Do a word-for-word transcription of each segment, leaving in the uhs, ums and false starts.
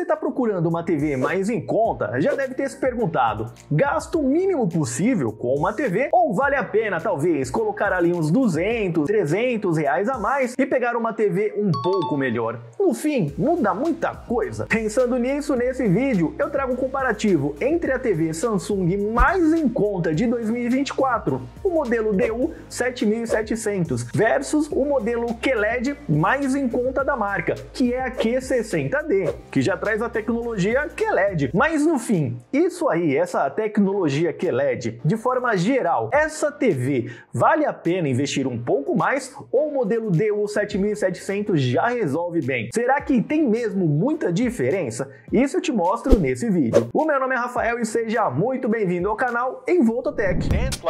está procurando uma T V mais em conta, já deve ter se perguntado: gasto o mínimo possível com uma T V ou vale a pena talvez colocar ali uns duzentos, trezentos reais a mais e pegar uma T V um pouco melhor? No fim, muda muita coisa. Pensando nisso, nesse vídeo eu trago um comparativo entre a T V Samsung mais em conta de dois mil e vinte e quatro, o modelo D U sete mil e setecentos, versus o modelo Q L E D mais em conta da marca, que é a Q sessenta D, que já traz a tecnologia Q L E D. Mas no fim, isso aí, essa tecnologia Q L E D, de forma geral, essa T V vale a pena investir um pouco mais ou o modelo D U sete mil e setecentos já resolve bem? Será que tem mesmo muita diferença? Isso eu te mostro nesse vídeo. O meu nome é Rafael e seja muito bem-vindo ao canal Envoltotech.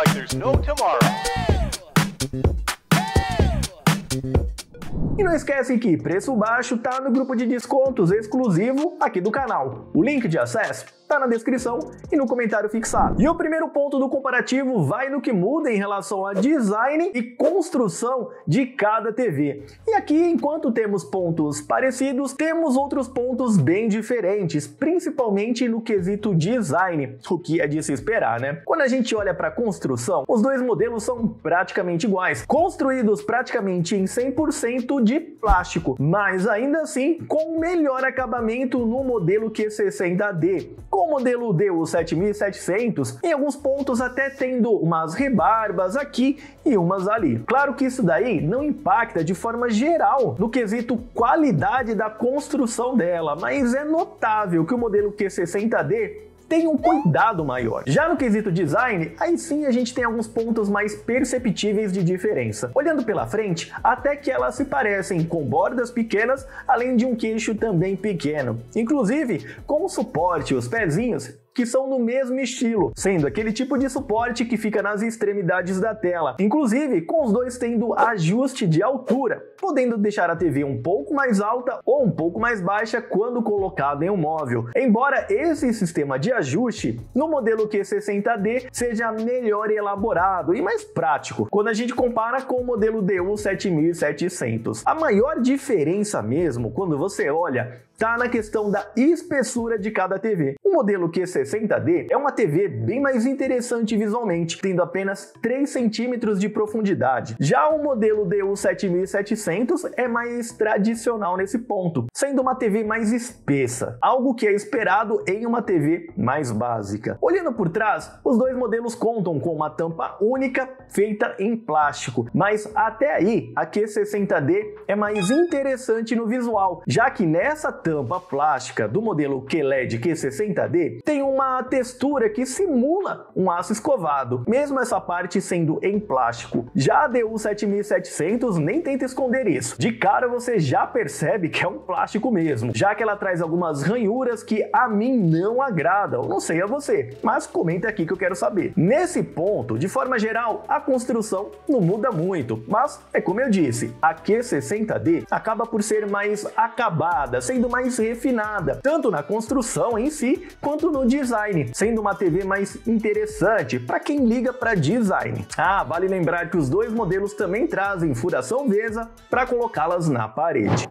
E não esquece que preço baixo tá no grupo de descontos exclusivo aqui do canal. O link de acesso tá na descrição e no comentário fixado. E o primeiro ponto do comparativo vai no que muda em relação a design e construção de cada T V. E aqui, enquanto temos pontos parecidos, temos outros pontos bem diferentes, principalmente no quesito design, o que é de se esperar, né? Quando a gente olha para a construção, os dois modelos são praticamente iguais, construídos praticamente em cem por cento de plástico, mas ainda assim com melhor acabamento no modelo Q sessenta D. Com o modelo D U sete mil e setecentos, em alguns pontos até tendo umas rebarbas aqui e umas ali. Claro que isso daí não impacta de forma geral no quesito qualidade da construção dela, mas é notável que o modelo Q sessenta D tem um cuidado maior. Já no quesito design, aí sim a gente tem alguns pontos mais perceptíveis de diferença. Olhando pela frente, até que elas se parecem, com bordas pequenas, além de um queixo também pequeno. Inclusive, com o suporte, os pezinhos, que são no mesmo estilo, sendo aquele tipo de suporte que fica nas extremidades da tela, inclusive com os dois tendo ajuste de altura, podendo deixar a T V um pouco mais alta ou um pouco mais baixa quando colocado em um móvel. Embora esse sistema de ajuste no modelo Q sessenta D seja melhor elaborado e mais prático quando a gente compara com o modelo D U sete mil e setecentos. A maior diferença mesmo, quando você olha, tá na questão da espessura de cada T V. O modelo Q sessenta D é uma T V bem mais interessante visualmente, tendo apenas três centímetros de profundidade. Já o modelo D U sete mil e setecentos é mais tradicional nesse ponto, sendo uma T V mais espessa, algo que é esperado em uma T V mais básica. Olhando por trás, os dois modelos contam com uma tampa única feita em plástico, mas até aí a Q sessenta D é mais interessante no visual, já que nessa tampa tampa plástica do modelo Q L E D Q sessenta D tem uma textura que simula um aço escovado, mesmo essa parte sendo em plástico. Já a D U sete mil e setecentos nem tenta esconder isso. De cara você já percebe que é um plástico mesmo, já que ela traz algumas ranhuras que a mim não agradam. Não sei a você, mas comenta aqui que eu quero saber. Nesse ponto, de forma geral, a construção não muda muito, mas é como eu disse, a Q sessenta D acaba por ser mais acabada, sendo mais mais refinada, tanto na construção em si, quanto no design, sendo uma T V mais interessante para quem liga para design. Ah, vale lembrar que os dois modelos também trazem furação VESA para colocá-las na parede.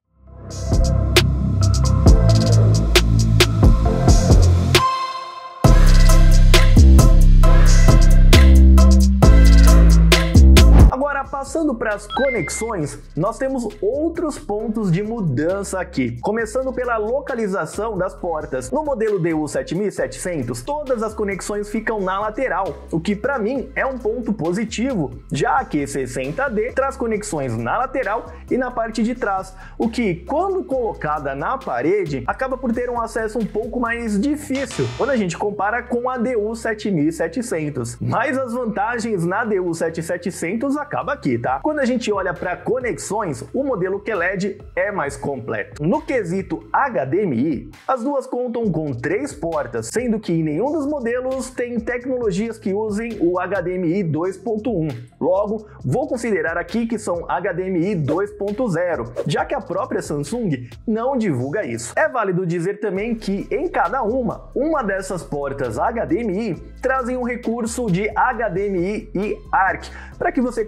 Passando para as conexões, nós temos outros pontos de mudança aqui, começando pela localização das portas. No modelo D U sete mil e setecentos, todas as conexões ficam na lateral, o que para mim é um ponto positivo, já que Q sessenta D traz conexões na lateral e na parte de trás, o que, quando colocada na parede, acaba por ter um acesso um pouco mais difícil quando a gente compara com a D U sete mil e setecentos. Mas as vantagens na D U sete mil e setecentos acabam aqui, tá? Quando a gente olha para conexões, o modelo Q L E D é mais completo. No quesito H D M I, as duas contam com três portas, sendo que nenhum dos modelos tem tecnologias que usem o H D M I dois ponto um. Logo, vou considerar aqui que são H D M I dois ponto zero, já que a própria Samsung não divulga isso. É válido dizer também que em cada uma, uma dessas portas H D M I trazem um recurso de H D M I e A R C, para que você conecte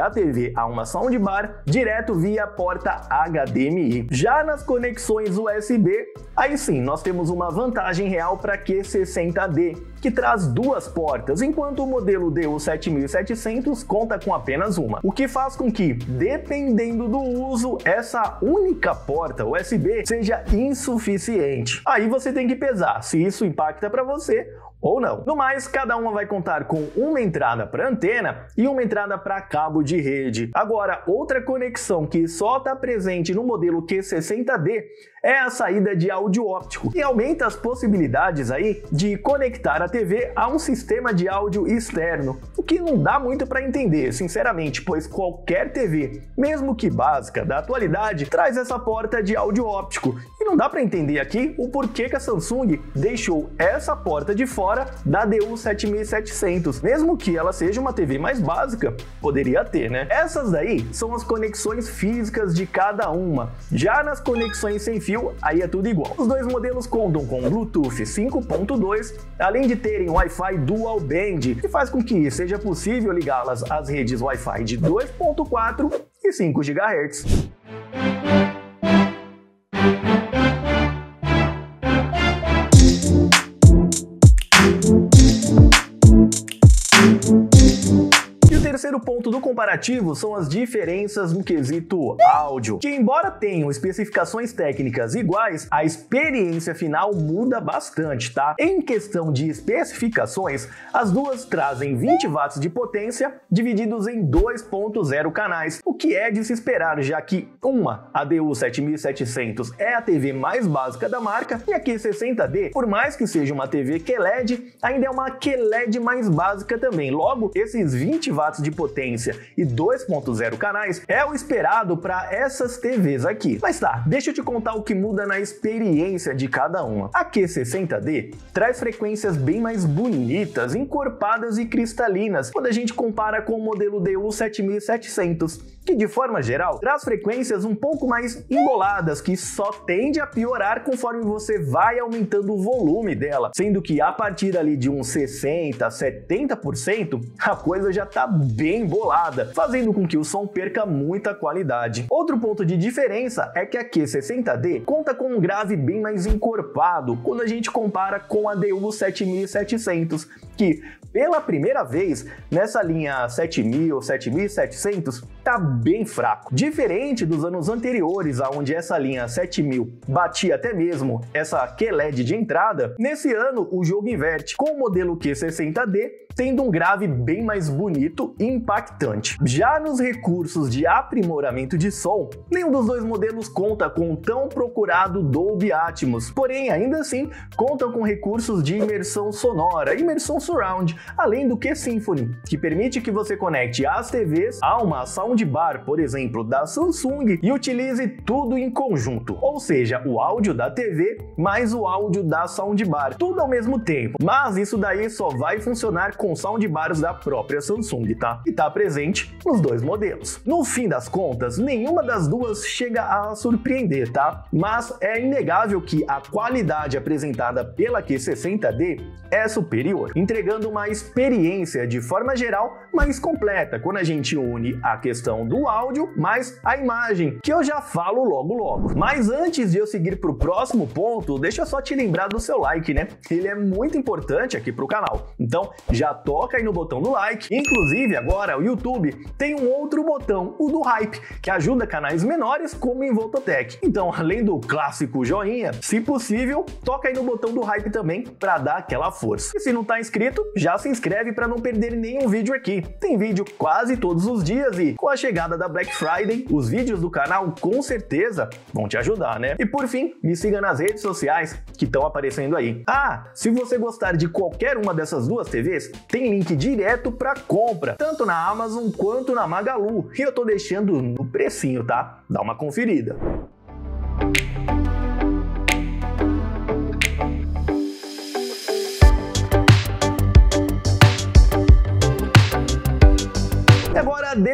da T V a uma soundbar direto via porta H D M I. Já nas conexões U S B, aí sim nós temos uma vantagem real para Q sessenta D, que traz duas portas, enquanto o modelo D U sete mil e setecentos conta com apenas uma, o que faz com que, dependendo do uso, essa única porta U S B seja insuficiente. Aí você tem que pesar se isso impacta para você ou não. No mais, cada uma vai contar com uma entrada para antena e uma entrada para cabo de rede. Agora, outra conexão que só está presente no modelo Q sessenta D é a saída de áudio óptico, que aumenta as possibilidades aí de conectar a T V a um sistema de áudio externo, o que não dá muito para entender, sinceramente, pois qualquer T V, mesmo que básica, da atualidade, traz essa porta de áudio óptico, e não dá para entender aqui o porquê que a Samsung deixou essa porta de fora da D U sete mil e setecentos, mesmo que ela seja uma T V mais básica, poderia ter, né? Essas daí são as conexões físicas de cada uma. Já nas conexões sem fio, aí é tudo igual. Os dois modelos contam com Bluetooth cinco ponto dois, além de terem Wi-Fi Dual Band, que faz com que seja possível ligá-las às redes Wi-Fi de dois ponto quatro e cinco gigahertz. O terceiro ponto do comparativo são as diferenças no quesito áudio, que embora tenham especificações técnicas iguais, a experiência final muda bastante, tá? Em questão de especificações, as duas trazem vinte watts de potência divididos em dois ponto zero canais, o que é de se esperar, já que uma, a D U sete mil e setecentos, é a T V mais básica da marca, e a Q sessenta D, por mais que seja uma T V Q L E D, ainda é uma Q L E D mais básica também. Logo, esses vinte watts de potência e dois ponto zero canais é o esperado para essas T Vs aqui. Mas tá, deixa eu te contar o que muda na experiência de cada uma. A Q sessenta D traz frequências bem mais bonitas, encorpadas e cristalinas, quando a gente compara com o modelo D U sete mil e setecentos, que de forma geral traz frequências um pouco mais emboladas, que só tende a piorar conforme você vai aumentando o volume dela, sendo que a partir ali de uns sessenta, setenta por cento a coisa já tá bem bolada, fazendo com que o som perca muita qualidade. Outro ponto de diferença é que a Q sessenta D conta com um grave bem mais encorpado quando a gente compara com a D U sete mil e setecentos, que pela primeira vez nessa linha sete mil, sete mil e setecentos tá bem fraco. Diferente dos anos anteriores, onde essa linha sete mil batia até mesmo essa Q L E D de entrada, nesse ano o jogo inverte, com o modelo Q sessenta D tendo um grave bem mais bonito e impactante. Já nos recursos de aprimoramento de som, nenhum dos dois modelos conta com o tão procurado Dolby Atmos, porém ainda assim contam com recursos de imersão sonora, imersão surround, além do Q-Symphony, que permite que você conecte as T Vs a uma soundbar, por exemplo, da Samsung, e utilize tudo em conjunto, ou seja, o áudio da T V mais o áudio da soundbar, tudo ao mesmo tempo. Mas isso daí só vai funcionar com soundbars da própria Samsung, tá? E tá presente nos dois modelos. No fim das contas, nenhuma das duas chega a surpreender, tá? Mas é inegável que a qualidade apresentada pela Q sessenta D é superior, entregando uma experiência de forma geral mais completa quando a gente une a questão do áudio mais a imagem, que eu já falo logo logo. Mas antes de eu seguir para o próximo ponto, deixa eu só te lembrar do seu like, né? Ele é muito importante aqui para o canal. Então já toca aí no botão do like. Inclusive agora o YouTube tem um outro botão, o do hype, que ajuda canais menores como o Envoltotech. Então, além do clássico joinha, se possível, toca aí no botão do hype também para dar aquela força. E se não tá inscrito, já se inscreve para não perder nenhum vídeo aqui. Tem vídeo quase todos os dias e com a chegada da Black Friday, os vídeos do canal com certeza vão te ajudar, né? E por fim, me siga nas redes sociais que estão aparecendo aí. Ah, se você gostar de qualquer uma dessas duas T Vs, tem link direto para compra, tanto na Amazon quanto na Magalu, e eu tô deixando no precinho, tá? Dá uma conferida. Agora deixa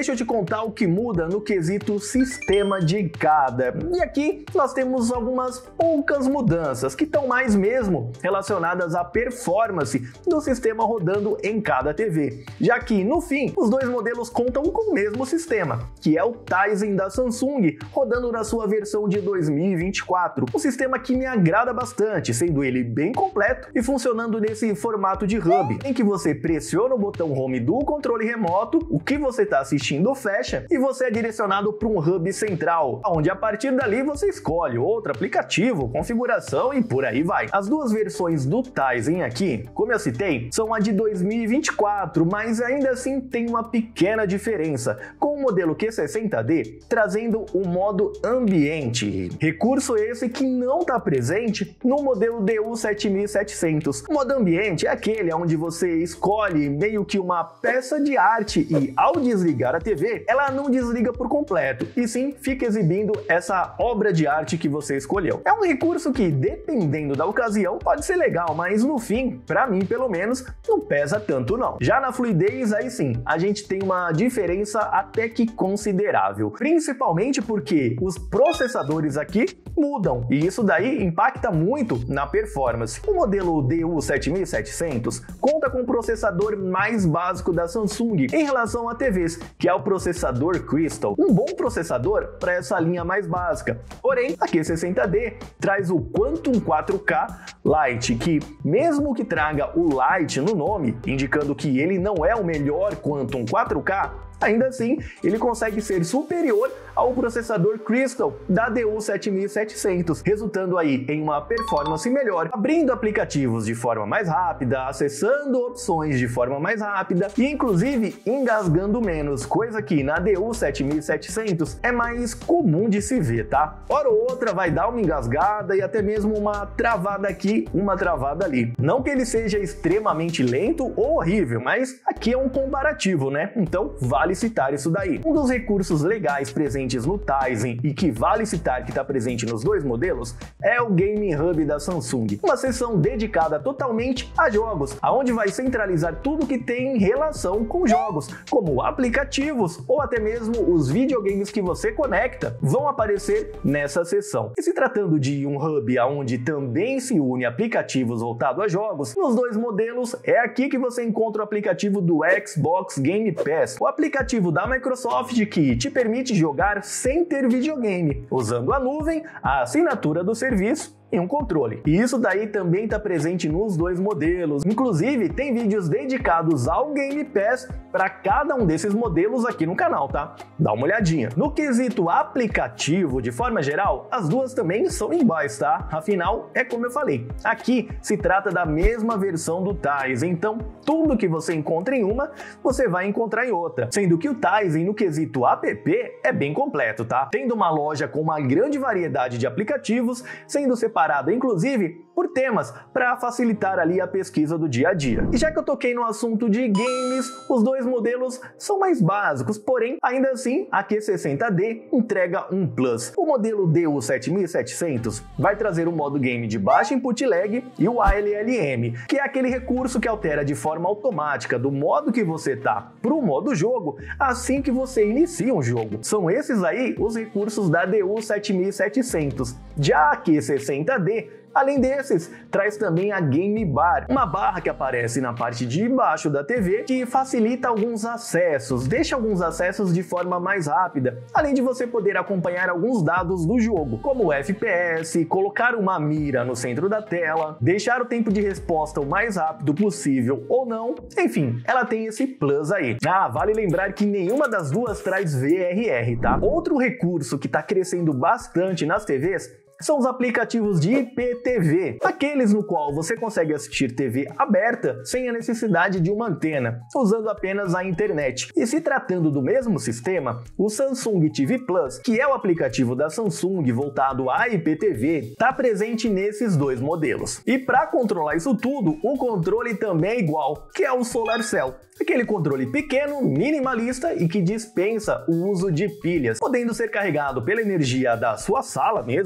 deixa eu te contar o que muda no quesito sistema de cada. E aqui nós temos algumas poucas mudanças que estão mais mesmo relacionadas à performance do sistema rodando em cada T V, já que no fim os dois modelos contam com o mesmo sistema, que é o Tizen da Samsung, rodando na sua versão de dois mil e vinte e quatro, um sistema que me agrada bastante, sendo ele bem completo e funcionando nesse formato de hub, em que você pressiona o botão home do controle remoto, o que você está assistindo fecha e você é direcionado para um hub central, onde a partir dali você escolhe outro aplicativo, configuração e por aí vai. As duas versões do Tizen aqui, como eu citei, são a de dois mil e vinte e quatro, mas ainda assim tem uma pequena diferença, com o modelo Q sessenta D trazendo o modo ambiente, recurso esse que não está presente no modelo D U sete mil e setecentos. O modo ambiente é aquele onde você escolhe meio que uma peça de arte e ao desligar a T V, ela não desliga por completo, e sim fica exibindo essa obra de arte que você escolheu. É um recurso que, dependendo da ocasião, pode ser legal, mas no fim, pra mim pelo menos, não pesa tanto não. Já na fluidez, aí sim, a gente tem uma diferença até que considerável, principalmente porque os processadores aqui mudam, e isso daí impacta muito na performance. O modelo D U sete mil e setecentos conta com o processador mais básico da Samsung em relação a T Vs, que é o processador Crystal, um bom processador para essa linha mais básica. Porém, a Q sessenta D traz o Quantum quatro K Lite, que mesmo que traga o Lite no nome, indicando que ele não é o melhor Quantum quatro K, ainda assim, ele consegue ser superior ao processador Crystal da D U sete mil e setecentos, resultando aí em uma performance melhor, abrindo aplicativos de forma mais rápida, acessando opções de forma mais rápida e inclusive engasgando menos, coisa que na D U sete mil e setecentos é mais comum de se ver, tá? Hora ou outra vai dar uma engasgada e até mesmo uma travada aqui, uma travada ali. Não que ele seja extremamente lento ou horrível, mas aqui é um comparativo, né? Então vale citar isso daí. Um dos recursos legais presentes no Tizen e que vale citar que está presente nos dois modelos é o Game Hub da Samsung, uma seção dedicada totalmente a jogos, aonde vai centralizar tudo que tem relação com jogos, como aplicativos ou até mesmo os videogames que você conecta vão aparecer nessa seção. E se tratando de um hub aonde também se une aplicativos voltados a jogos, nos dois modelos é aqui que você encontra o aplicativo do Xbox Game Pass, o aplicativo da Microsoft que te permite jogar sem ter videogame, usando a nuvem, a assinatura do serviço e um controle. E isso daí também está presente nos dois modelos. Inclusive, tem vídeos dedicados ao Game Pass para cada um desses modelos aqui no canal, tá? Dá uma olhadinha. No quesito aplicativo, de forma geral, as duas também são iguais, tá? Afinal, é como eu falei, aqui se trata da mesma versão do Tizen, então tudo que você encontra em uma, você vai encontrar em outra. Sendo que o Tizen, no quesito app, é bem completo, tá? Tendo uma loja com uma grande variedade de aplicativos, sendo separado inclusive por temas, para facilitar ali a pesquisa do dia a dia. E já que eu toquei no assunto de games, os dois modelos são mais básicos, porém, ainda assim, a Q sessenta D entrega um plus. O modelo D U sete mil e setecentos vai trazer o modo game de baixa input lag e o A L L M, que é aquele recurso que altera de forma automática do modo que você tá para o modo jogo assim que você inicia um jogo. São esses aí os recursos da D U sete mil e setecentos. Já a Q sessenta D, além desses, traz também a Game Bar, uma barra que aparece na parte de baixo da T V que facilita alguns acessos, deixa alguns acessos de forma mais rápida, além de você poder acompanhar alguns dados do jogo, como o F P S, colocar uma mira no centro da tela, deixar o tempo de resposta o mais rápido possível ou não, enfim, ela tem esse plus aí. Ah, vale lembrar que nenhuma das duas traz V R R, tá? Outro recurso que está crescendo bastante nas T Vs são os aplicativos de I P T V, aqueles no qual você consegue assistir T V aberta sem a necessidade de uma antena, usando apenas a internet. E se tratando do mesmo sistema, o Samsung T V Plus, que é o aplicativo da Samsung voltado a I P T V, está presente nesses dois modelos. E para controlar isso tudo, o controle também é igual, que é o SolarCell. Aquele controle pequeno, minimalista e que dispensa o uso de pilhas, podendo ser carregado pela energia da sua sala mesmo, aí, da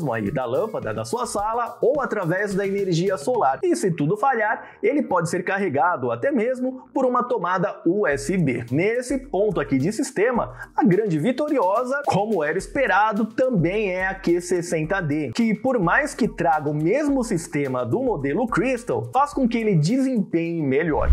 da lâmpada da sua sala ou através da energia solar. E se tudo falhar, ele pode ser carregado até mesmo por uma tomada U S B. Nesse ponto aqui de sistema, a grande vitoriosa, como era esperado, também é a Q sessenta D, que por mais que traga o mesmo sistema do modelo Crystal, faz com que ele desempenhe melhor.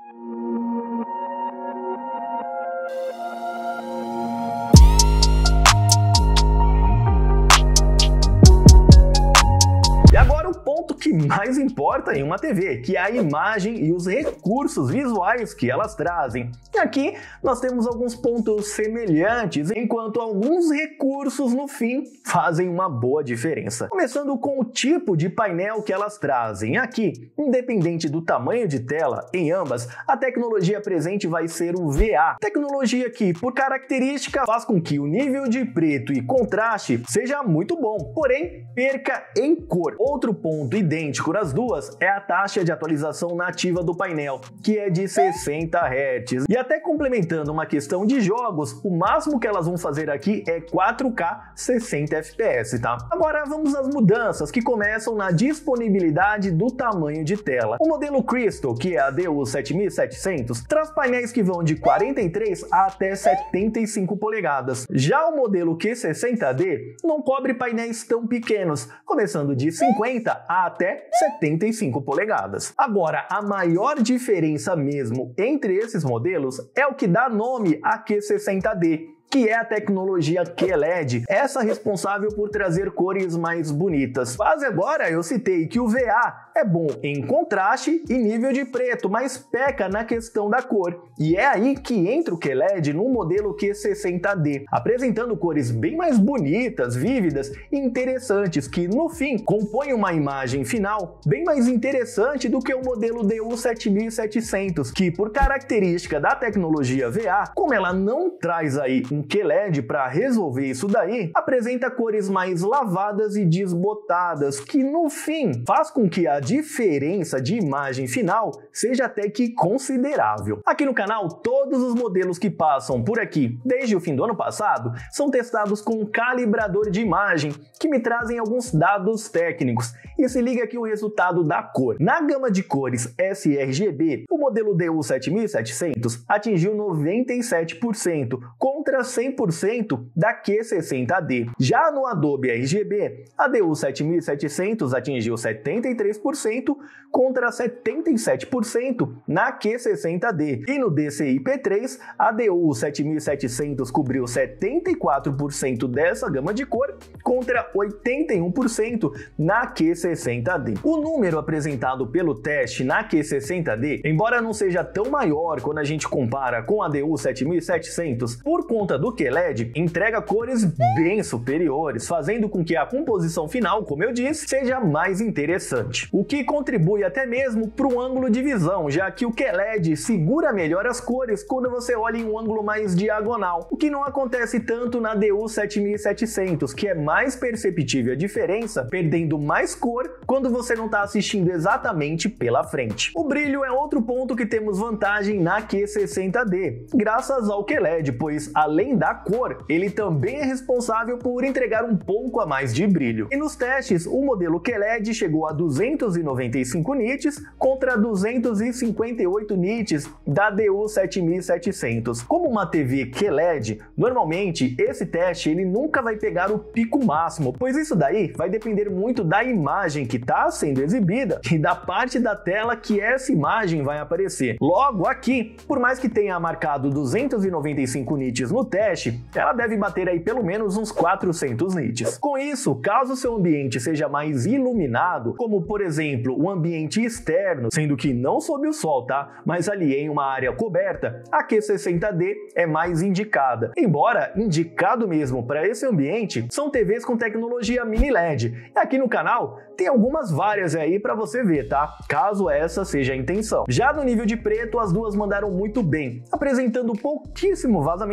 Que mais importa em uma T V, que é a imagem e os recursos visuais que elas trazem. E aqui nós temos alguns pontos semelhantes, enquanto alguns recursos no fim fazem uma boa diferença. Começando com o tipo de painel que elas trazem. Aqui, independente do tamanho de tela, em ambas, a tecnologia presente vai ser o V A. Tecnologia que, por característica, faz com que o nível de preto e contraste seja muito bom, porém perca em cor. Outro ponto idêntico nas duas é a taxa de atualização nativa do painel, que é de sessenta hertz. E até complementando uma questão de jogos, o máximo que elas vão fazer aqui é quatro K sessenta F P S, tá? Agora vamos às mudanças que começam na disponibilidade do tamanho de tela. O modelo Crystal, que é a D U sete mil e setecentos, traz painéis que vão de quarenta e três até setenta e cinco polegadas. Já o modelo Q sessenta D não cobre painéis tão pequenos, começando de cinquenta até setenta e cinco polegadas. Agora, a maior diferença mesmo entre esses modelos é o que dá nome a Q sessenta D, que é a tecnologia Q L E D, essa responsável por trazer cores mais bonitas. Mas agora eu citei que o V A é bom em contraste e nível de preto, mas peca na questão da cor. E é aí que entra o Q L E D no modelo Q sessenta D, apresentando cores bem mais bonitas, vívidas e interessantes, que no fim compõem uma imagem final bem mais interessante do que o modelo D U sete mil e setecentos, que por característica da tecnologia V A, como ela não traz aí um Q L E D para resolver isso daí, apresenta cores mais lavadas e desbotadas, que no fim faz com que a diferença de imagem final seja até que considerável. Aqui no canal, todos os modelos que passam por aqui desde o fim do ano passado são testados com um calibrador de imagem que me trazem alguns dados técnicos. E se liga aqui o resultado da cor. Na gama de cores S R G B, o modelo D U sete mil e setecentos atingiu noventa e sete por cento contra cem por cento da Q sessenta D. Já no Adobe R G B, a D U sete mil e setecentos atingiu setenta e três por cento contra setenta e sete por cento na Q sessenta D. E no D C I P três, a D U sete mil e setecentos cobriu setenta e quatro por cento dessa gama de cor contra oitenta e um por cento na Q sessenta D. O número apresentado pelo teste na Q sessenta D, embora não seja tão maior quando a gente compara com a D U sete mil e setecentos, por conta do Q L E D, entrega cores bem superiores, fazendo com que a composição final, como eu disse, seja mais interessante. O que contribui até mesmo para o ângulo de visão, já que o Q L E D segura melhor as cores quando você olha em um ângulo mais diagonal, o que não acontece tanto na D U sete mil e setecentos, que é mais perceptível a diferença, perdendo mais cor quando você não está assistindo exatamente pela frente. O brilho é outro ponto que temos vantagem na Q sessenta D, graças ao Q L E D, pois além da cor, ele também é responsável por entregar um pouco a mais de brilho. E nos testes, o modelo Q L E D chegou a duzentos e noventa e cinco nits contra duzentos e cinquenta e oito nits da D U sete mil e setecentos. Como uma T V Q L E D, normalmente esse teste ele nunca vai pegar o pico máximo, pois isso daí vai depender muito da imagem que está sendo exibida e da parte da tela que essa imagem vai aparecer. Logo aqui, por mais que tenha marcado duzentos e noventa e cinco nits no teste, ela deve bater aí pelo menos uns quatrocentos nits. Com isso, caso seu ambiente seja mais iluminado, como por exemplo um ambiente externo, sendo que não sob o sol, tá? Mas ali em uma área coberta, a Q sessenta D é mais indicada. Embora indicado mesmo para esse ambiente, são T Vs com tecnologia mini L E D. E aqui no canal tem algumas várias aí para você ver, tá? Caso essa seja a intenção. Já no nível de preto, as duas mandaram muito bem, apresentando pouquíssimo vazamento de luz,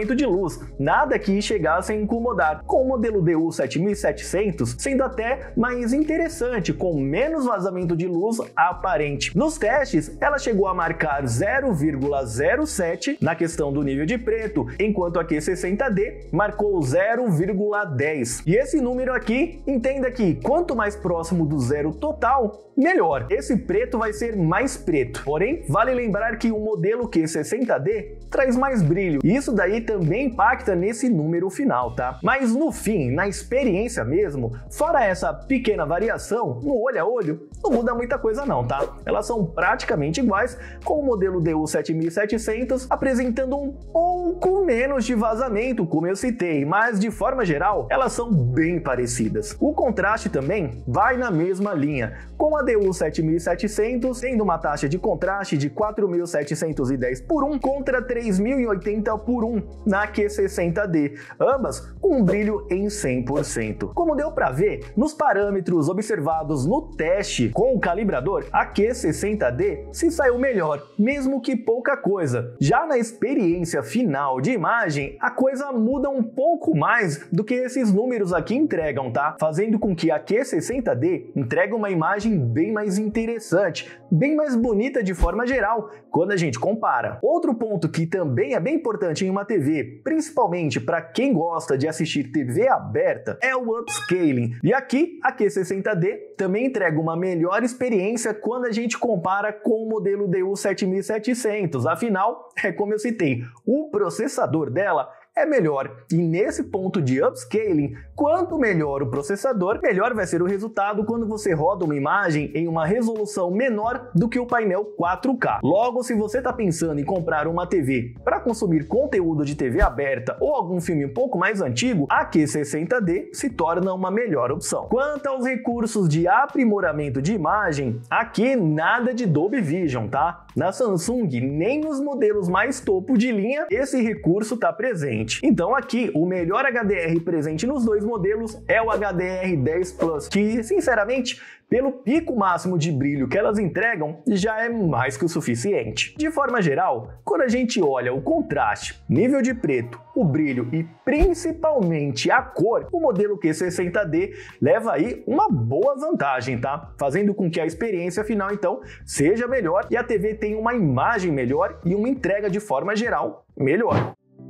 luz, nada que chegasse a incomodar, com o modelo D U sete mil e setecentos sendo até mais interessante, com menos vazamento de luz aparente. Nos testes, ela chegou a marcar zero vírgula zero sete na questão do nível de preto, enquanto a Q sessenta D marcou zero vírgula dez. E esse número aqui, entenda que quanto mais próximo do zero total, melhor. Esse preto vai ser mais preto. Porém, vale lembrar que o modelo Q sessenta D traz mais brilho, e isso daí também impacta nesse número final, tá? Mas no fim, na experiência mesmo, fora essa pequena variação, no olho a olho, não muda muita coisa não, tá? Elas são praticamente iguais, com o modelo D U sete mil e setecentos apresentando um pouco menos de vazamento, como eu citei, mas de forma geral, elas são bem parecidas. O contraste também vai na mesma linha, com a D U sete mil e setecentos tendo uma taxa de contraste de quatro mil setecentos e dez por um contra três mil e oitenta por um na Q sessenta D, ambas com um brilho em cem por cento. Como deu para ver, nos parâmetros observados no teste com o calibrador, a Q sessenta D se saiu melhor, mesmo que pouca coisa. Já na experiência final de imagem, a coisa muda um pouco mais do que esses números aqui entregam, tá? Fazendo com que a Q sessenta D entregue uma imagem bem mais interessante, bem mais bonita de forma geral, quando a gente compara. Outro ponto que também é bem importante em uma T V, principalmente para quem gosta de assistir T V aberta, é o upscaling. E aqui, a Q sessenta D também entrega uma melhor experiência quando a gente compara com o modelo D U sete mil e setecentos. Afinal, é como eu citei, o processador dela é melhor. E nesse ponto de upscaling, quanto melhor o processador, melhor vai ser o resultado quando você roda uma imagem em uma resolução menor do que o painel quatro K. Logo, se você está pensando em comprar uma T V para consumir conteúdo de T V aberta ou algum filme um pouco mais antigo, a Q sessenta D se torna uma melhor opção. Quanto aos recursos de aprimoramento de imagem, aqui nada de Dolby Vision, tá? Na Samsung, nem nos modelos mais topo de linha, esse recurso está presente. Então aqui, o melhor H D R presente nos dois modelos é o H D R dez Plus, que, sinceramente, pelo pico máximo de brilho que elas entregam, já é mais que o suficiente. De forma geral, quando a gente olha o contraste, nível de preto, o brilho e principalmente a cor, o modelo Q sessenta D leva aí uma boa vantagem, tá? Fazendo com que a experiência final, então, seja melhor e a T V tenha uma imagem melhor e uma entrega de forma geral melhor.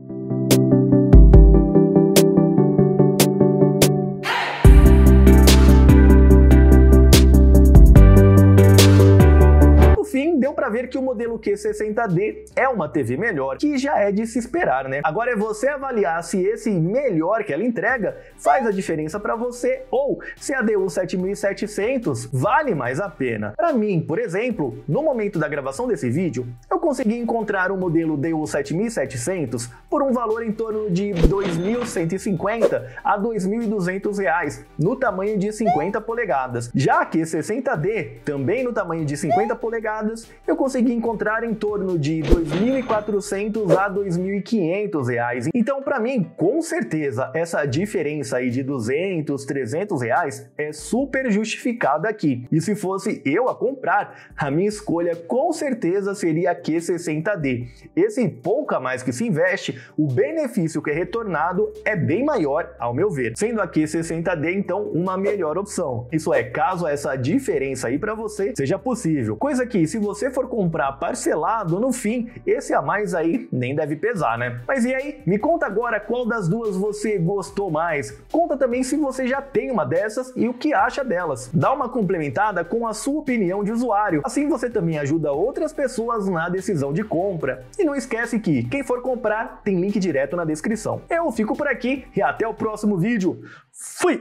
Deu para ver que o modelo Q sessenta D é uma T V melhor, que já é de se esperar, né? Agora é você avaliar se esse melhor que ela entrega faz a diferença para você ou se a D U sete mil e setecentos vale mais a pena. Para mim, por exemplo, no momento da gravação desse vídeo, eu consegui encontrar o modelo D U sete mil e setecentos por um valor em torno de dois mil cento e cinquenta a dois mil e duzentos reais, no tamanho de cinquenta polegadas. Já a Q sessenta D, também no tamanho de cinquenta polegadas, eu consegui encontrar em torno de dois mil e quatrocentos a dois mil e quinhentos reais. Então, para mim, com certeza, essa diferença aí de duzentos, trezentos reais é super justificada aqui. E se fosse eu a comprar, a minha escolha com certeza seria a Q sessenta D. Esse pouco a mais que se investe, o benefício que é retornado é bem maior, ao meu ver, sendo a Q sessenta D, então, uma melhor opção. Isso é, caso essa diferença aí para você seja possível. Coisa que, se você for comprar parcelado, no fim, esse a mais aí nem deve pesar, né? Mas e aí? Me conta agora qual das duas você gostou mais. Conta também se você já tem uma dessas e o que acha delas. Dá uma complementada com a sua opinião de usuário. Assim você também ajuda outras pessoas na decisão de compra. E não esquece que quem for comprar tem link direto na descrição. Eu fico por aqui e até o próximo vídeo. Fui!